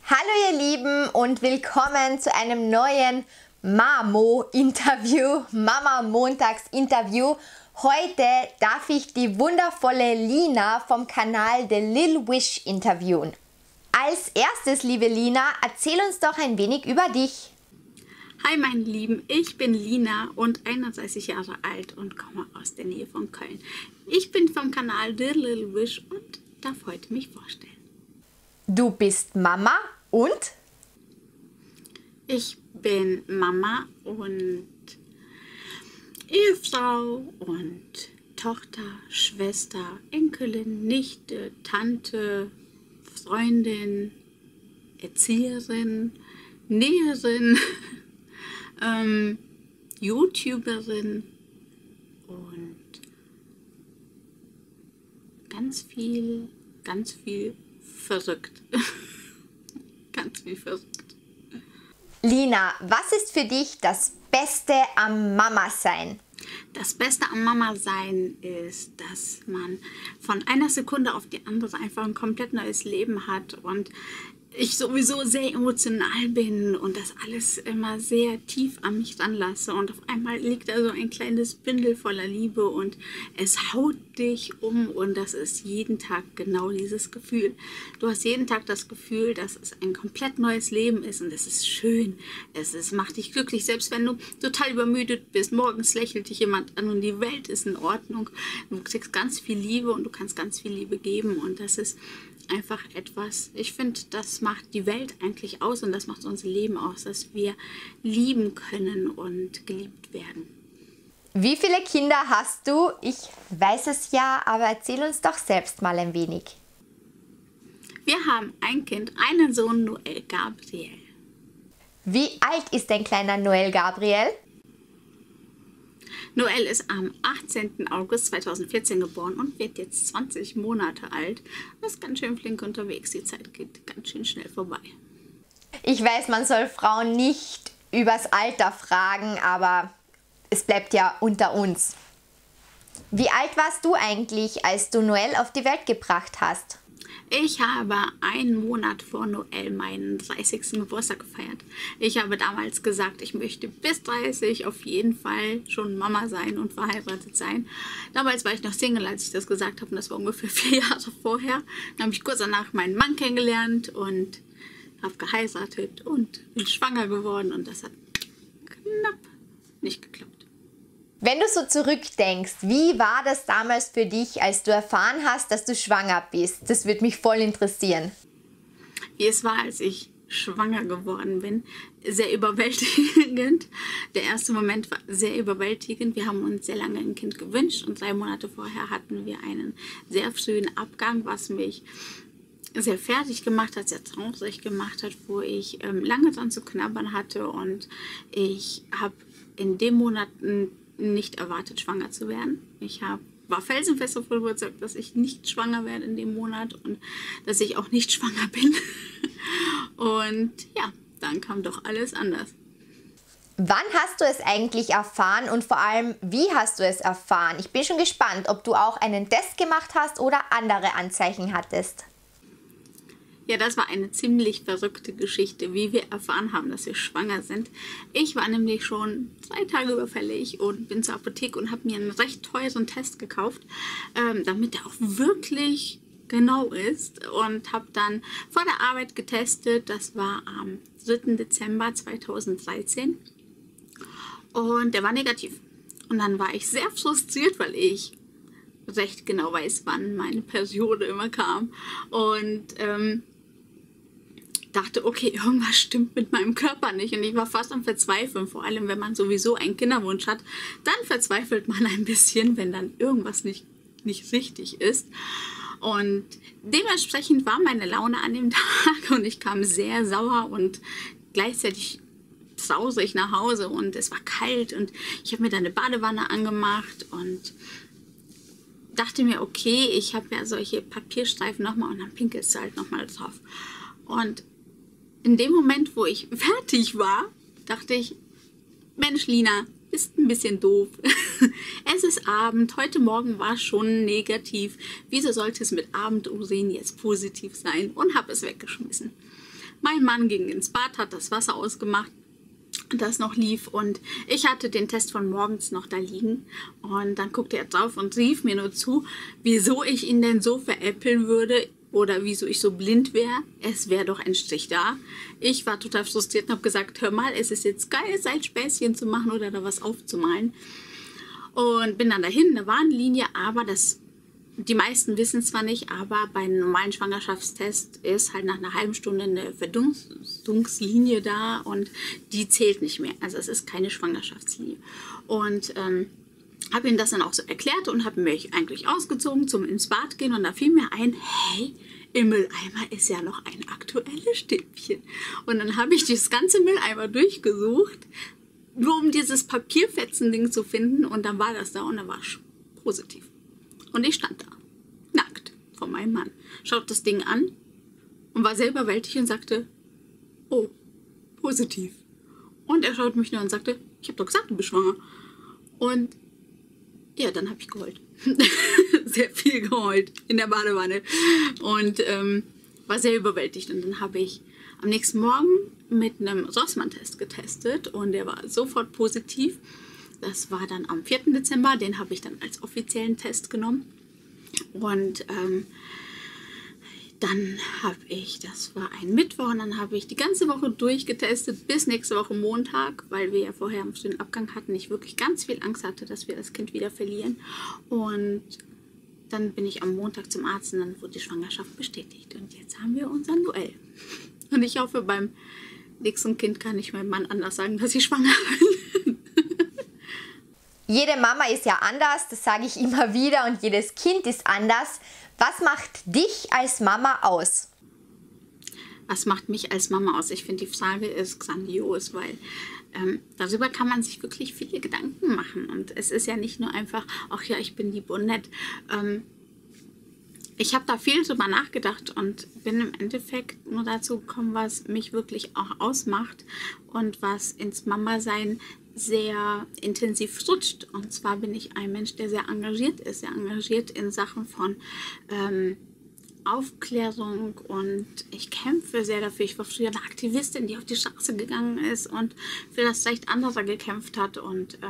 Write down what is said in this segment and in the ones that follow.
Hallo ihr Lieben und willkommen zu einem neuen Mamo-Interview, Mama-Montags-Interview. Heute darf ich die wundervolle Lina vom Kanal The Lil Wish interviewen. Als erstes, liebe Lina, erzähl uns doch ein wenig über dich. Hi meine Lieben, ich bin Lina und 31 Jahre alt und komme aus der Nähe von Köln. Ich bin vom Kanal The Lil Wish und darf heute mich vorstellen. Du bist Mama und? Ich bin Mama und Ehefrau und Tochter, Schwester, Enkelin, Nichte, Tante, Freundin, Erzieherin, Näherin, YouTuberin und ganz viel verrückt. Ganz viel verrückt. Lina, was ist für dich das Beste am Mama-Sein? Das Beste am Mama-Sein ist, dass man von einer Sekunde auf die andere einfach ein komplett neues Leben hat und ich sowieso sehr emotional bin und das alles immer sehr tief an mich ranlasse und auf einmal liegt da so ein kleines Bündel voller Liebe und es haut dich um und das ist jeden Tag genau dieses Gefühl. Du hast jeden Tag das Gefühl, dass es ein komplett neues Leben ist und es ist schön, macht dich glücklich, selbst wenn du total übermüdet bist, morgens lächelt dich jemand an und die Welt ist in Ordnung. Du kriegst ganz viel Liebe und du kannst ganz viel Liebe geben und das ist einfach etwas, ich finde, das macht die Welt eigentlich aus und das macht unser Leben aus, dass wir lieben können und geliebt werden. Wie viele Kinder hast du? Ich weiß es ja, aber erzähl uns doch selbst mal ein wenig. Wir haben ein Kind, einen Sohn, Noel Gabriel. Wie alt ist dein kleiner Noel Gabriel? Noel ist am 18. August 2014 geboren und wird jetzt 20 Monate alt. Das ist ganz schön flink unterwegs. Die Zeit geht ganz schön schnell vorbei. Ich weiß, man soll Frauen nicht übers Alter fragen, aber es bleibt ja unter uns. Wie alt warst du eigentlich, als du Noel auf die Welt gebracht hast? Ich habe einen Monat vor Noel meinen 30. Geburtstag gefeiert. Ich habe damals gesagt, ich möchte bis 30 auf jeden Fall schon Mama sein und verheiratet sein. Damals war ich noch Single, als ich das gesagt habe und das war ungefähr 4 Jahre vorher. Dann habe ich kurz danach meinen Mann kennengelernt und habe geheiratet und bin schwanger geworden und das hat knapp nicht geklappt. Wenn du so zurückdenkst, wie war das damals für dich, als du erfahren hast, dass du schwanger bist? Das würde mich voll interessieren. Wie es war, als ich schwanger geworden bin, sehr überwältigend. Der erste Moment war sehr überwältigend. Wir haben uns sehr lange ein Kind gewünscht und 3 Monate vorher hatten wir einen sehr frühen Abgang, was mich sehr fertig gemacht hat, sehr traurig gemacht hat, wo ich lange dran zu knabbern hatte und ich habe in dem Monat nicht erwartet, schwanger zu werden. Ich war felsenfest davon überzeugt, dass ich nicht schwanger werde in dem Monat und dass ich auch nicht schwanger bin. Und ja, dann kam doch alles anders. Wann hast du es eigentlich erfahren und vor allem, wie hast du es erfahren? Ich bin schon gespannt, ob du auch einen Test gemacht hast oder andere Anzeichen hattest. Ja, das war eine ziemlich verrückte Geschichte, wie wir erfahren haben, dass wir schwanger sind. Ich war nämlich schon 3 Tage überfällig und bin zur Apotheke und habe mir einen recht teuren Test gekauft, damit der auch wirklich genau ist. Und habe dann vor der Arbeit getestet. Das war am 3. Dezember 2013 und der war negativ. Und dann war ich sehr frustriert, weil ich recht genau weiß, wann meine Periode immer kam. Und dachte, okay, irgendwas stimmt mit meinem Körper nicht und ich war fast am Verzweifeln, vor allem wenn man sowieso einen Kinderwunsch hat, dann verzweifelt man ein bisschen, wenn dann irgendwas nicht richtig ist und dementsprechend war meine Laune an dem Tag und ich kam sehr sauer und gleichzeitig traurig nach Hause und es war kalt und ich habe mir dann eine Badewanne angemacht und dachte mir, okay, ich habe ja solche Papierstreifen nochmal und dann pinkelst du halt nochmal drauf. Und in dem Moment, wo ich fertig war, dachte ich, Mensch Lina, bist ein bisschen doof. Es ist Abend, heute Morgen war schon negativ. Wieso sollte es mit Abendurin jetzt positiv sein? Und habe es weggeschmissen. Mein Mann ging ins Bad, hat das Wasser ausgemacht, das noch lief, und ich hatte den Test von morgens noch da liegen, und dann guckte er drauf und rief mir nur zu, wieso ich ihn denn so veräppeln würde oder wieso ich so blind wäre. Es wäre doch ein Strich da. Ich war total frustriert und habe gesagt, hör mal, es ist jetzt geil, sein Späßchen zu machen oder da was aufzumalen. Und bin dann dahin, da war eine Linie, aber die meisten wissen zwar nicht, aber bei einem normalen Schwangerschaftstest ist halt nach einer halben Stunde eine Verdunstungslinie da und die zählt nicht mehr. Also es ist keine Schwangerschaftslinie. Und habe ihm das dann auch so erklärt und habe mich eigentlich ausgezogen zum ins Bad gehen, und da fiel mir ein, hey, im Mülleimer ist ja noch ein aktuelles Stäbchen. Und dann habe ich das ganze Mülleimer durchgesucht, nur um dieses Papierfetzen-Ding zu finden, und dann war das da und dann war es positiv. Und ich stand da, nackt, vor meinem Mann, schaut das Ding an und war sehr überwältigt und sagte, oh, positiv. Und er schaut mich nur und sagte, ich habe doch gesagt, du bist schwanger. Und ja, dann habe ich geheult. Sehr viel geheult in der Badewanne. Und war sehr überwältigt. Und dann habe ich am nächsten Morgen mit einem Rossmann-Test getestet und der war sofort positiv. Das war dann am 4. Dezember, den habe ich dann als offiziellen Test genommen. Und dann habe ich, das war ein Mittwoch, und dann habe ich die ganze Woche durchgetestet bis nächste Woche Montag, weil wir ja vorher am frühen Abgang hatten, ich wirklich ganz viel Angst hatte, dass wir das Kind wieder verlieren. Und dann bin ich am Montag zum Arzt und dann wurde die Schwangerschaft bestätigt. Und jetzt haben wir unser Duell. Und ich hoffe, beim nächsten Kind kann ich meinem Mann anders sagen, dass ich schwanger bin. Jede Mama ist ja anders, das sage ich immer wieder, und jedes Kind ist anders. Was macht dich als Mama aus? Was macht mich als Mama aus? Ich finde, die Frage ist grandios, weil darüber kann man sich wirklich viele Gedanken machen. Und es ist ja nicht nur einfach, ach ja, ich bin lieb und nett. Ich habe da viel drüber nachgedacht und bin im Endeffekt nur dazu gekommen, was mich wirklich auch ausmacht und was ins Mama-Sein sehr intensiv rutscht. Und zwar bin ich ein Mensch, der sehr engagiert ist, sehr engagiert in Sachen von Aufklärung, und ich kämpfe sehr dafür. Ich war früher eine Aktivistin, die auf die Straße gegangen ist und für das Recht anderer gekämpft hat, und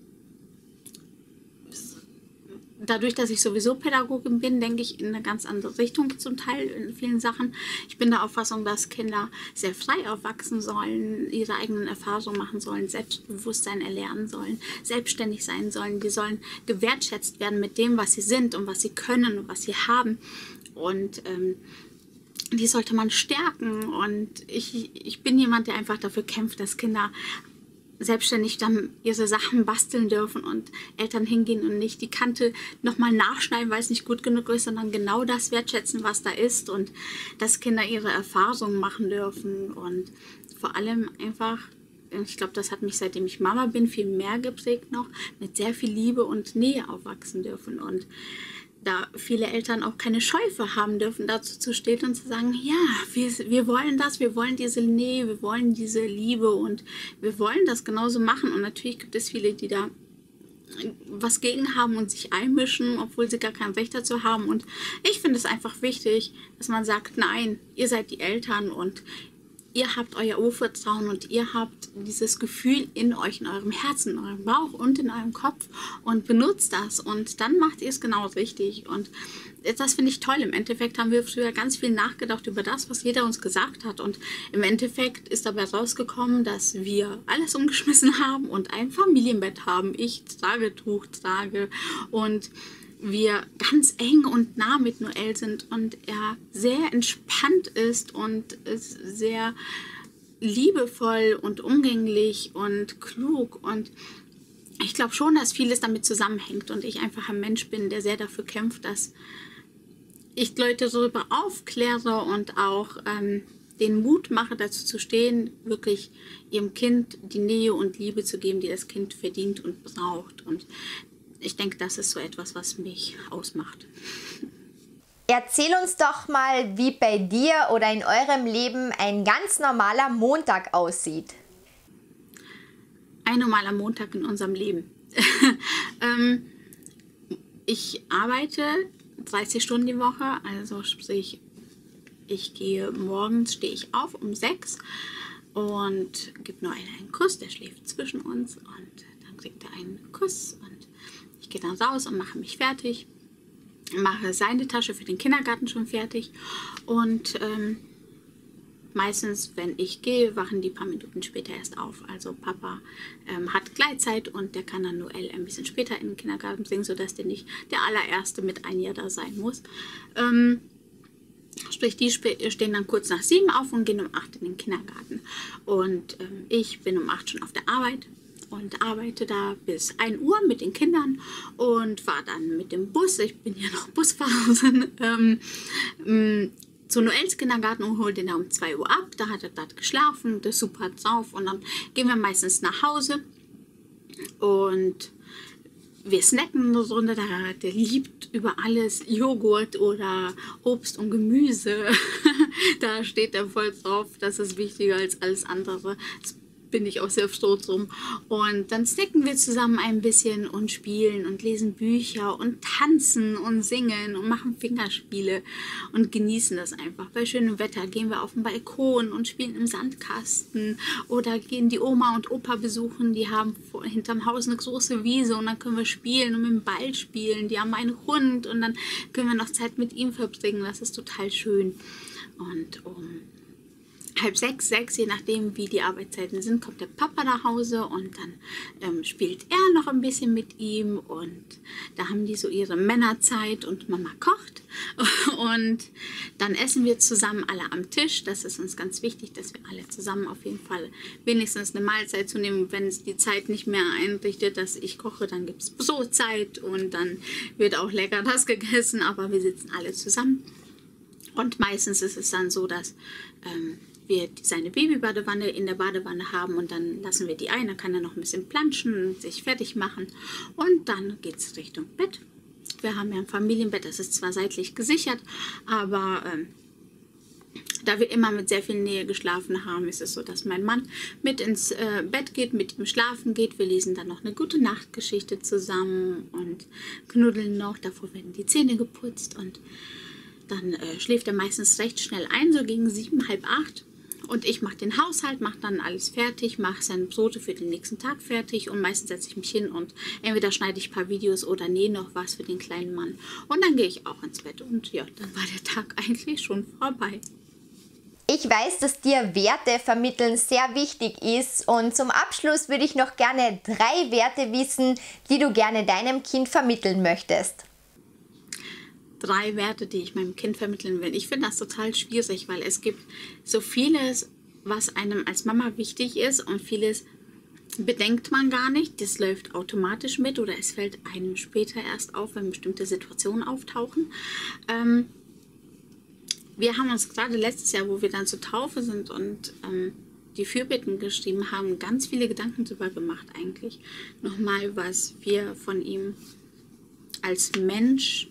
dadurch, dass ich sowieso Pädagogin bin, denke ich in eine ganz andere Richtung zum Teil in vielen Sachen. Ich bin der Auffassung, dass Kinder sehr frei aufwachsen sollen, ihre eigenen Erfahrungen machen sollen, Selbstbewusstsein erlernen sollen, selbstständig sein sollen. Die sollen gewertschätzt werden mit dem, was sie sind und was sie können und was sie haben. Und die sollte man stärken. Und ich bin jemand, der einfach dafür kämpft, dass Kinder selbstständig dann ihre Sachen basteln dürfen und Eltern hingehen und nicht die Kante nochmal nachschneiden, weil es nicht gut genug ist, sondern genau das wertschätzen, was da ist, und dass Kinder ihre Erfahrungen machen dürfen und vor allem einfach, ich glaube, das hat mich, seitdem ich Mama bin, viel mehr geprägt noch, mit sehr viel Liebe und Nähe aufwachsen dürfen. Und da viele Eltern auch keine Scheu für haben dürfen, dazu zu stehen und zu sagen, ja, wir wollen das, wir wollen diese Nähe, wir wollen diese Liebe und wir wollen das genauso machen. Und natürlich gibt es viele, die da was gegen haben und sich einmischen, obwohl sie gar kein Recht dazu haben. Und ich finde es einfach wichtig, dass man sagt, nein, ihr seid die Eltern und ihr habt euer Urvertrauen und ihr habt dieses Gefühl in euch, in eurem Herzen, in eurem Bauch und in eurem Kopf, und benutzt das, und dann macht ihr es genau richtig. Und das finde ich toll. Im Endeffekt haben wir früher ganz viel nachgedacht über das, was jeder uns gesagt hat, und im Endeffekt ist dabei rausgekommen, dass wir alles umgeschmissen haben und ein Familienbett haben. Ich Tragetuch trage und wir ganz eng und nah mit Noel sind und er sehr entspannt ist und ist sehr liebevoll und umgänglich und klug, und ich glaube schon, dass vieles damit zusammenhängt und ich einfach ein Mensch bin, der sehr dafür kämpft, dass ich Leute darüber aufkläre und auch den Mut mache, dazu zu stehen, wirklich ihrem Kind die Nähe und Liebe zu geben, die das Kind verdient und braucht. Und ich denke, das ist so etwas, was mich ausmacht. Erzähl uns doch mal, wie bei dir oder in eurem Leben ein ganz normaler Montag aussieht. Ein normaler Montag in unserem Leben. Ich arbeite 30 Stunden die Woche, also sprich, ich gehe morgens, stehe ich auf um 6 und gebe Noel einen Kuss, der schläft zwischen uns und dann kriegt er einen Kuss und ich gehe dann raus und mache mich fertig, mache seine Tasche für den Kindergarten schon fertig und meistens, wenn ich gehe, wachen die paar Minuten später erst auf. Also Papa hat Gleitzeit und der kann dann Noel ein bisschen später in den Kindergarten bringen, sodass der nicht der allererste mit 1 Jahr da sein muss. Sprich, die stehen dann kurz nach 7 auf und gehen um 8 in den Kindergarten. Und ich bin um 8 schon auf der Arbeit und arbeite da bis 1 Uhr mit den Kindern und fahre dann mit dem Bus, ich bin ja noch Busfahrerin, zu Noels Kindergarten und hole den da um 2 Uhr ab. Da hat er dort geschlafen, der Super hat drauf und dann gehen wir meistens nach Hause und wir snacken eine Runde. Der liebt über alles Joghurt oder Obst und Gemüse. Da steht er voll drauf, das ist wichtiger als alles andere. Das bin ich auch sehr stolz drum. Und dann snacken wir zusammen ein bisschen und spielen und lesen Bücher und tanzen und singen und machen Fingerspiele und genießen das einfach. Bei schönem Wetter gehen wir auf den Balkon und spielen im Sandkasten oder gehen die Oma und Opa besuchen. Die haben hinterm Haus eine große Wiese und dann können wir spielen und mit dem Ball spielen. Die haben einen Hund und dann können wir noch Zeit mit ihm verbringen. Das ist total schön. Und um 5:30, 6, je nachdem wie die Arbeitszeiten sind, kommt der Papa nach Hause und dann spielt er noch ein bisschen mit ihm und da haben die so ihre Männerzeit und Mama kocht und dann essen wir zusammen alle am Tisch. Das ist uns ganz wichtig, dass wir alle zusammen auf jeden Fall wenigstens eine Mahlzeit zu nehmen. Wenn es die Zeit nicht mehr einrichtet, dass ich koche, dann gibt es Brotzeit und dann wird auch lecker das gegessen, aber wir sitzen alle zusammen. Und meistens ist es dann so, dass wir seine Babybadewanne in der Badewanne haben und dann lassen wir die ein, dann kann er noch ein bisschen planschen und sich fertig machen und dann geht es Richtung Bett. Wir haben ja ein Familienbett, das ist zwar seitlich gesichert, aber da wir immer mit sehr viel Nähe geschlafen haben, ist es so, dass mein Mann mit ins Bett geht, mit ihm schlafen geht. Wir lesen dann noch eine gute Nachtgeschichte zusammen und knuddeln noch, davor werden die Zähne geputzt und dann schläft er meistens recht schnell ein, so gegen 7, halb 8. Und ich mache den Haushalt, mache dann alles fertig, mache seine Brote für den nächsten Tag fertig und meistens setze ich mich hin und entweder schneide ich ein paar Videos oder nähe noch was für den kleinen Mann. Und dann gehe ich auch ins Bett und ja, dann war der Tag eigentlich schon vorbei. Ich weiß, dass dir Werte vermitteln sehr wichtig ist und zum Abschluss würde ich noch gerne 3 Werte wissen, die du gerne deinem Kind vermitteln möchtest. 3 Werte, die ich meinem Kind vermitteln will. Ich finde das total schwierig, weil es gibt so vieles, was einem als Mama wichtig ist und vieles bedenkt man gar nicht. Das läuft automatisch mit oder es fällt einem später erst auf, wenn bestimmte Situationen auftauchen. Wir haben uns gerade letztes Jahr, wo wir dann zur Taufe sind und die Fürbitten geschrieben haben, ganz viele Gedanken darüber gemacht eigentlich. Nochmal, was wir von ihm als Mensch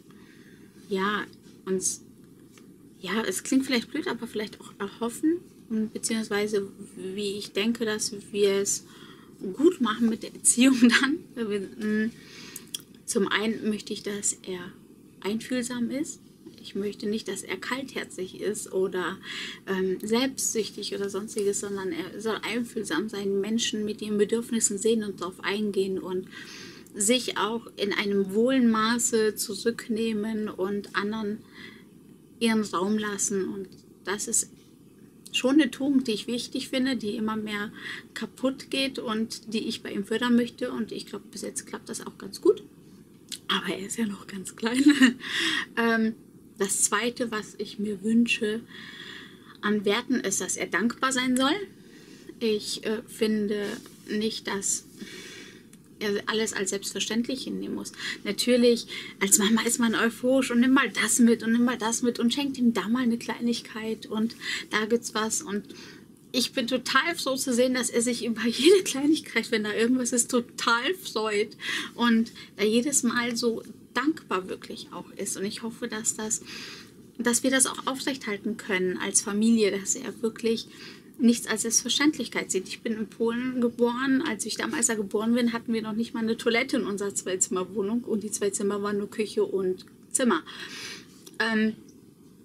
es klingt vielleicht blöd, aber vielleicht auch erhoffen, beziehungsweise wie ich denke, dass wir es gut machen mit der Erziehung dann. Zum einen möchte ich, dass er einfühlsam ist. Ich möchte nicht, dass er kaltherzig ist oder selbstsüchtig oder sonstiges, sondern er soll einfühlsam sein, Menschen mit ihren Bedürfnissen sehen und darauf eingehen und sich auch in einem wohlen Maße zurücknehmen und anderen ihren Raum lassen. Und das ist schon eine Tugend, die ich wichtig finde, die immer mehr kaputt geht und die ich bei ihm fördern möchte. Und ich glaube, bis jetzt klappt das auch ganz gut. Aber er ist ja noch ganz klein. Das Zweite, was ich mir wünsche an Werten, ist, dass er dankbar sein soll. Ich finde nicht, dass er alles als selbstverständlich hinnehmen muss. Natürlich, als Mama ist man euphorisch und nimm mal das mit und nimm mal das mit und schenkt ihm da mal eine Kleinigkeit und da gibt's was. Und ich bin total froh zu sehen, dass er sich über jede Kleinigkeit, wenn da irgendwas ist, total freut und da jedes Mal so dankbar wirklich auch ist. Und ich hoffe, dass wir das auch aufrechthalten können als Familie, dass er wirklich nichts als Selbstverständlichkeit sieht. Ich bin in Polen geboren. Als ich damals da geboren bin, hatten wir noch nicht mal eine Toilette in unserer 2-Zimmer-Wohnung und die 2 Zimmer waren nur Küche und Zimmer.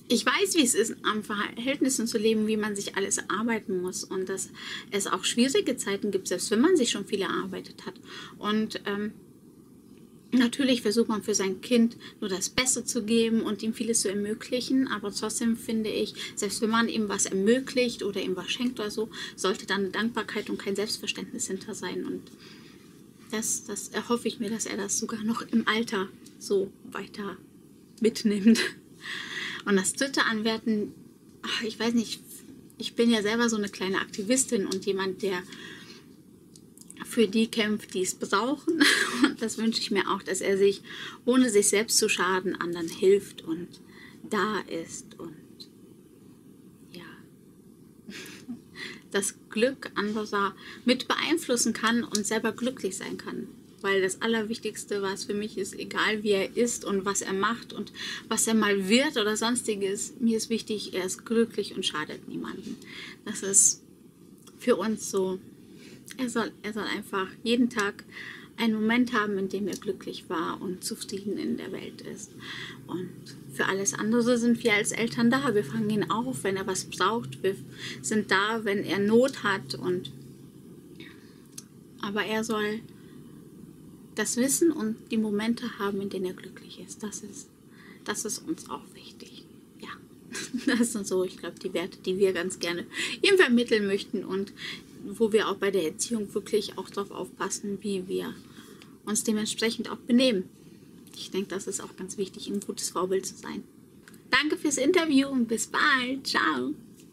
ich weiß, wie es ist, an Verhältnissen zu leben, wie man sich alles erarbeiten muss und dass es auch schwierige Zeiten gibt, selbst wenn man sich schon viel erarbeitet hat. Und natürlich versucht man für sein Kind nur das Beste zu geben und ihm vieles zu ermöglichen, aber trotzdem finde ich, selbst wenn man ihm was ermöglicht oder ihm was schenkt oder so, sollte dann eine Dankbarkeit und kein Selbstverständnis hinter sein. Und das erhoffe ich mir, dass er das sogar noch im Alter so weiter mitnimmt. Und das dritte Anwerten, ich weiß nicht, ich bin ja selber so eine kleine Aktivistin und jemand, der für die kämpft, die es brauchen. Und das wünsche ich mir auch, dass er sich, ohne sich selbst zu schaden, anderen hilft und da ist und ja, das Glück anderer mit beeinflussen kann und selber glücklich sein kann. Weil das Allerwichtigste, was für mich ist, egal wie er ist und was er macht und was er mal wird oder sonstiges, mir ist wichtig, er ist glücklich und schadet niemandem. Das ist für uns so, er soll einfach jeden Tag einen Moment haben, in dem er glücklich war und zufrieden in der Welt ist. Und für alles andere sind wir als Eltern da. Wir fangen ihn auf, wenn er was braucht. Wir sind da, wenn er Not hat. Aber er soll das Wissen und die Momente haben, in denen er glücklich ist. Das ist uns auch wichtig. Ja, das sind so, ich glaube, die Werte, die wir ganz gerne ihm vermitteln möchten und wo wir auch bei der Erziehung wirklich auch darauf aufpassen, wie wir uns dementsprechend auch benehmen. Ich denke, das ist auch ganz wichtig, ein gutes Vorbild zu sein. Danke fürs Interview und bis bald. Ciao.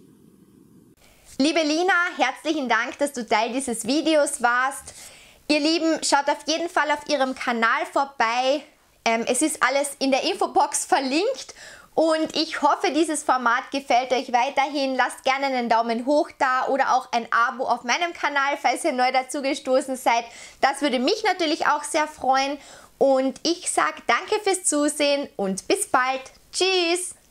Liebe Lina, herzlichen Dank, dass du Teil dieses Videos warst. Ihr Lieben, schaut auf jeden Fall auf ihrem Kanal vorbei. Es ist alles in der Infobox verlinkt. Und ich hoffe, dieses Format gefällt euch weiterhin. Lasst gerne einen Daumen hoch da oder auch ein Abo auf meinem Kanal, falls ihr neu dazu gestoßen seid. Das würde mich natürlich auch sehr freuen. Und ich sage danke fürs Zusehen und bis bald. Tschüss!